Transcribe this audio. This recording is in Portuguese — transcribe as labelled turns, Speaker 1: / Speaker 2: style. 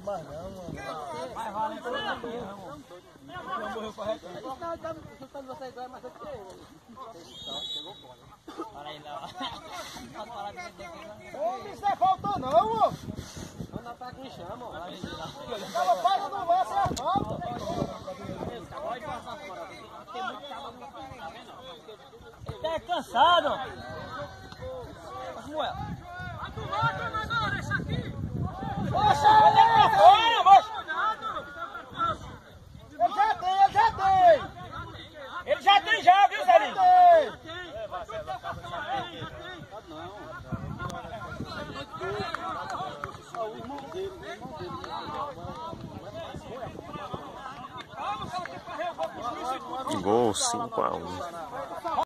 Speaker 1: mais não, mano.
Speaker 2: Mas vale tudo também, mano.
Speaker 1: Não morreu corretamente.
Speaker 3: Chutando vocês dois, mas eu tirei. Chegou fora.
Speaker 2: Para aí, Léo.
Speaker 1: Ô, isso não é falta não, mano.
Speaker 3: Não tá com chama, ó.
Speaker 1: Ela passa do lance, é falta.
Speaker 3: Pode passar fora. Tem muito cabo no pé, tá vendo?
Speaker 2: Ele tá cansado. Samuel.
Speaker 1: Poxa, ele é pra fora, moço. Ele já tem.
Speaker 2: Ele já tem já, viu, Zelinho?
Speaker 4: Gol 5-1.